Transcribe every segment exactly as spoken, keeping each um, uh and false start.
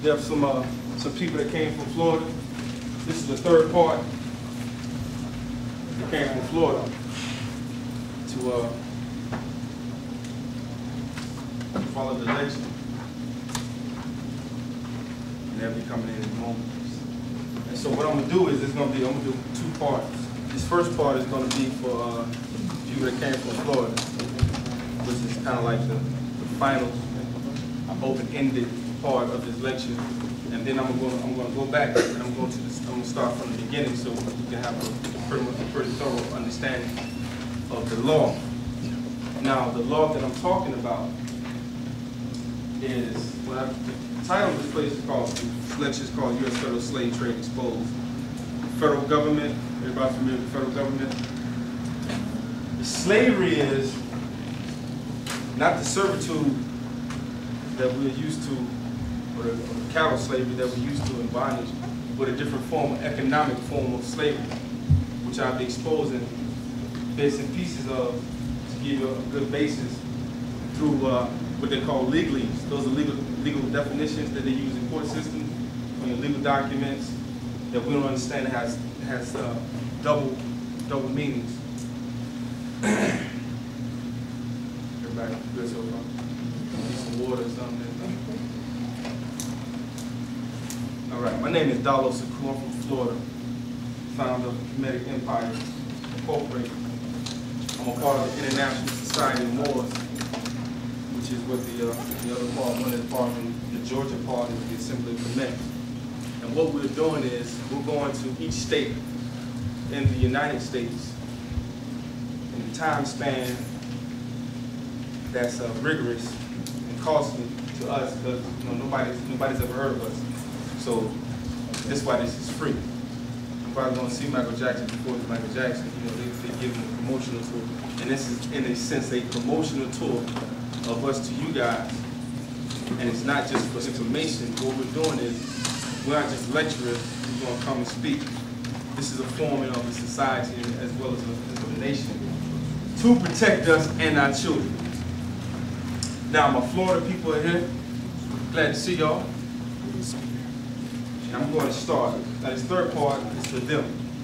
We have some uh, some people that came from Florida. This is the third part. They came from Florida to uh, follow the lecture. And they'll be coming in in a moment. And so what I'm gonna do is it's gonna be I'm gonna do two parts. This first part is gonna be for uh, people that came from Florida, which is kind of like the, the final open-ended part of this lecture. And then I'm gonna I'm gonna go back and I'm going to this, I'm gonna start from the beginning so you can have a pretty much a pretty thorough understanding of the law. Now the law that I'm talking about is what I, the title of this place is called this lecture is called U S Federal Slave Trade Exposed. Federal government, everybody familiar with the federal government? The slavery is not the servitude that we're used to, or the, or the cattle slavery that we're used to in bondage, but a different form, an economic form of slavery, which I'll be exposing bits and pieces of to give you a good basis through uh, what they call legalese. Those are legal legal definitions that they use in court systems, you know, legal documents that we don't understand has has uh, double double meanings. Everybody good so far? Need some water or something? All right, my name is Dalo Saku. I'm from Florida, founder of Kemetic Empire Incorporated. I'm a part of the International Society of Moors, which is what the, uh, the other part, one of the part from the Georgia part is the Assembly of Kemetic. And what we're doing is we're going to each state in the United States in a time span that's uh, rigorous and costly to us because you know nobody's nobody's ever heard of us. So that's why this is free. I'm probably going to see Michael Jackson before it's Michael Jackson. You know, they, they give him a promotional tour, and this is in a sense a promotional tour of us to you guys. And it's not just for information. What we're doing is we're not just lecturers who's going to come and speak. This is a forming of a society as well as a, as a nation to protect us and our children. Now, my Florida people are here. Glad to see y'all. And I'm going to start. Now, this third part is for them.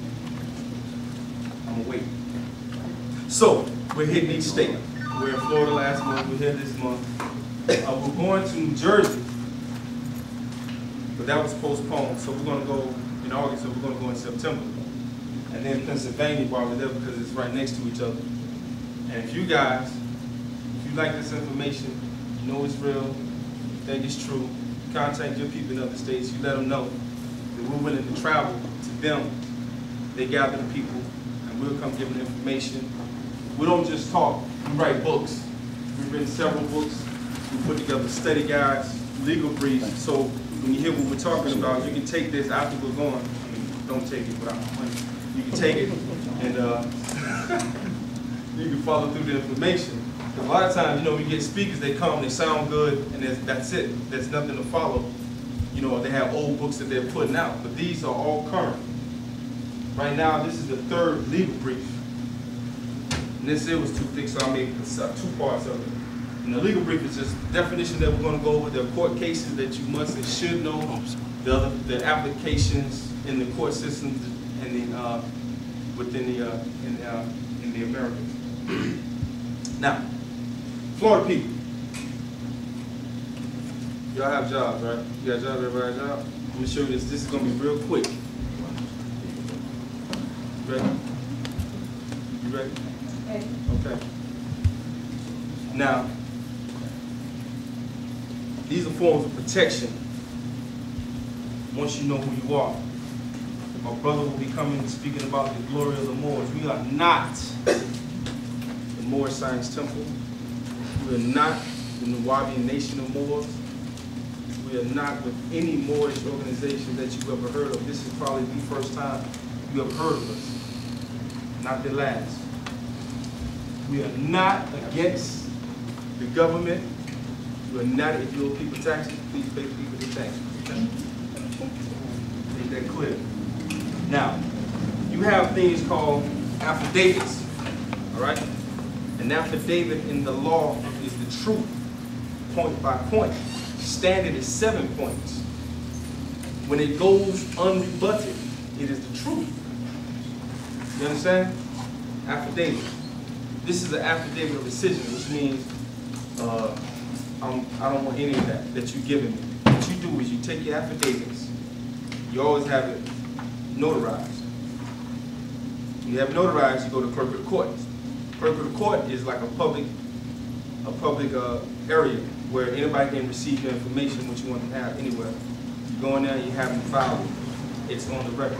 I'm going to wait. So, we're hitting each state. We're in Florida last month. We're here this month. Uh, we're going to New Jersey, but that was postponed. So we're going to go in August, so we're going to go in September. And then Pennsylvania while we're there because it's right next to each other. And if you guys, if you like this information, you know it's real, you think it's true, contact your people in other states, you let them know that we're willing to travel to them. They gather the people, and we'll come give them information. We don't just talk, we write books. We've written several books. We put together study guides, legal briefs, so when you hear what we're talking about, you can take this after we're gone. I mean, don't take it without money. You can take it and uh, you can follow through the information. A lot of times, you know, we get speakers, they come, they sound good, and that's it. There's nothing to follow. You know, they have old books that they're putting out, but these are all current. Right now, this is the third legal brief. And this it was too thick, so I made two parts of it. And the legal brief is just definition that we're going to go over. There are court cases that you must and should know. The other, the applications in the court systems and the uh, within the uh, in, uh, in the Americas. Now, Florida people, y'all have jobs, right? You got jobs, everybody got jobs? I'm gonna show you this. This is gonna be real quick. Ready? You ready? Okay. Okay. Now, these are forms of protection once you know who you are. My brother will be coming and speaking about the glory of the Moors. We are not the Moor Science Temple. We are not the Nubian Nation of Moors. We are not with any Moorish organization that you've ever heard of. This is probably the first time you have heard of us, not the last. We are not against the government. We are not, if you owe people taxes, please pay people the taxes. Make that clear. Now, you have things called affidavits, all right? An affidavit in the law is the truth, point by point. Standard is seven points. when it goes unrebutted, it is the truth. You understand? Affidavit. This is an affidavit of rescission, which means uh, I'm, I don't want any of that that you're giving me. What you do is you take your affidavits, you always have it notarized. When you have it notarized, you go to clerk of the court. Clerk of the court is like a public, a public uh, area where anybody can receive your information, which you want to have anywhere. You go in there, you have it filed. It's on the record.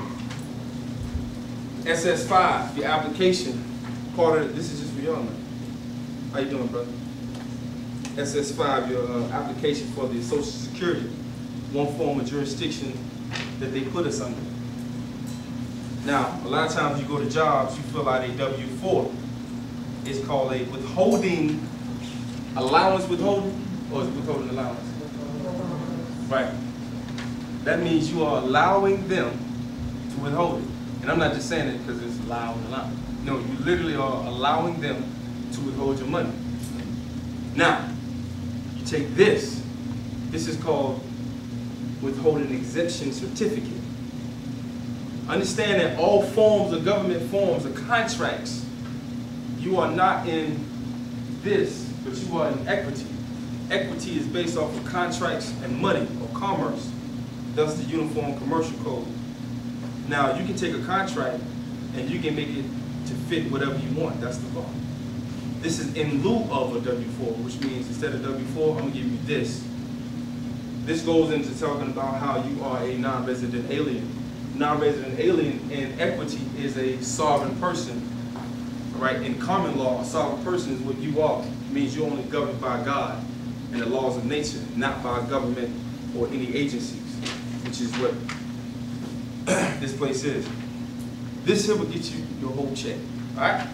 S S five, your application, part of it, this is just for y'all, man. How you doing, brother? S S five, your uh, application for the Social Security, one form of jurisdiction that they put us under. Now, a lot of times you go to jobs, you fill out a W four. It's called a withholding, allowance withholding, or is it withholding allowance? Right. That means you are allowing them to withhold it. And I'm not just saying it because it's allowed and allowed. No, you literally are allowing them to withhold your money. Now, you take this. This is called withholding exemption certificate. Understand that all forms of government forms are contracts. You are not in this, but you are in equity. Equity is based off of contracts and money or commerce. Thus the Uniform Commercial Code. Now, you can take a contract and you can make it to fit whatever you want. That's the law. This is in lieu of a W four, which means instead of W four, I'm going to give you this. This goes into talking about how you are a non-resident alien. Non-resident alien in equity is a sovereign person. Right? In common law, a sovereign person is what you are. It means you're only governed by God and the laws of nature, not by government or any agencies, which is what this place is. This here will get you your whole check. All right?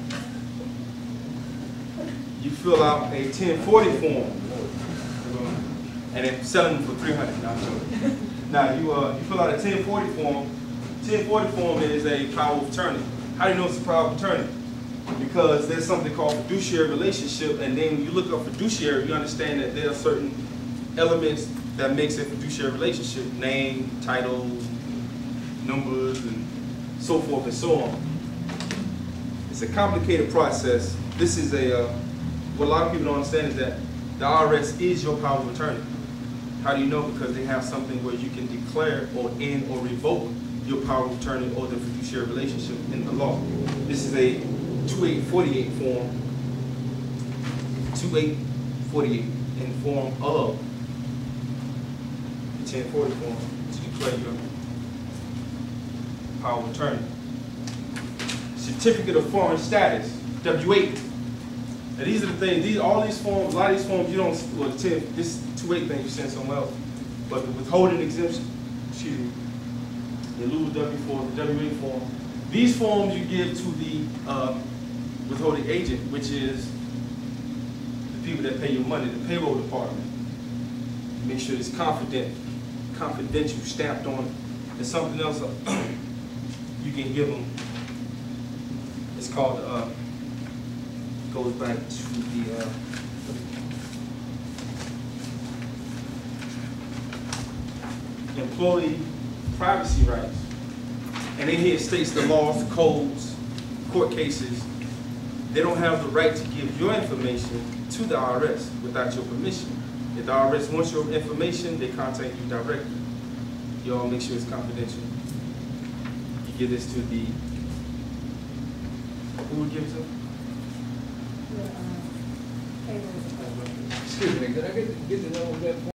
You fill out a ten forty form, and then selling them for three hundred dollars. Now, you, uh, you fill out a ten forty form. ten forty form is a power of attorney. How do you know it's a power of attorney? Because there's something called fiduciary relationship, and then when you look up fiduciary, you understand that there are certain elements that makes a fiduciary relationship: name, title, numbers, and so forth and so on. It's a complicated process. This is a, uh, what a lot of people don't understand is that the I R S is your power of attorney. How do you know? Because they have something where you can declare or end or revoke your power of attorney or the fiduciary relationship in the law. This is a twenty-eight forty-eight form, twenty-eight forty-eight in form of the ten forty form to declare your power of attorney. Certificate of foreign status, W eight. Now these are the things, these, all these forms, a lot of these forms you don't, well, the ten, this twenty-eight thing you send somewhere else, but the withholding exemption, excuse me, the lieu of W four, the W eight form, these forms you give to the uh, withholding agent, which is the people that pay your money, the payroll department. Make sure it's confident, confidential, stamped on it. There's something else you can give them. It's called, uh, goes back to the, uh, employee privacy rights. And in here it states the laws, the codes, court cases. They don't have the right to give your information to the I R S without your permission. If the I R S wants your information, they contact you directly. You all make sure it's confidential. You give this to the, who would give it to? The, um, payroll. Excuse me, could I get, get the number of that?